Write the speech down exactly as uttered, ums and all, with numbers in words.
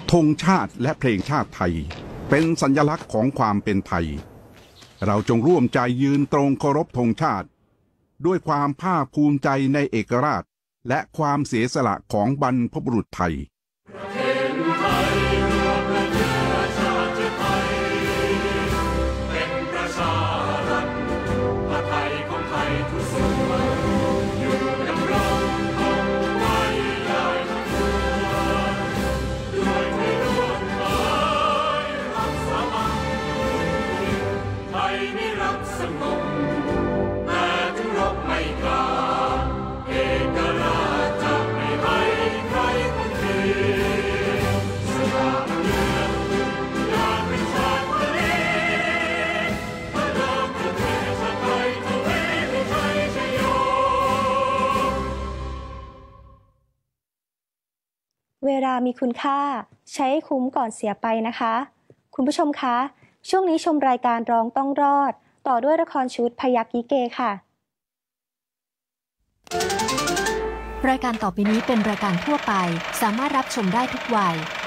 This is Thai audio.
ธงชาติและเพลงชาติไทยเป็นสัญลักษณ์ของความเป็นไทยเราจงร่วมใจยืนตรงเคารพธงชาติด้วยความภาคภูมิใจในเอกราชและความเสียสละของบรรพบุรุษไทยเวลามีคุณค่าใช้ให้คุ้มก่อนเสียไปนะคะคุณผู้ชมคะช่วงนี้ชมรายการร้องต้องรอดต่อด้วยละครชุดพยัคฆ์ลิเกค่ะรายการต่อไปนี้เป็นรายการทั่วไปสามารถรับชมได้ทุกวัย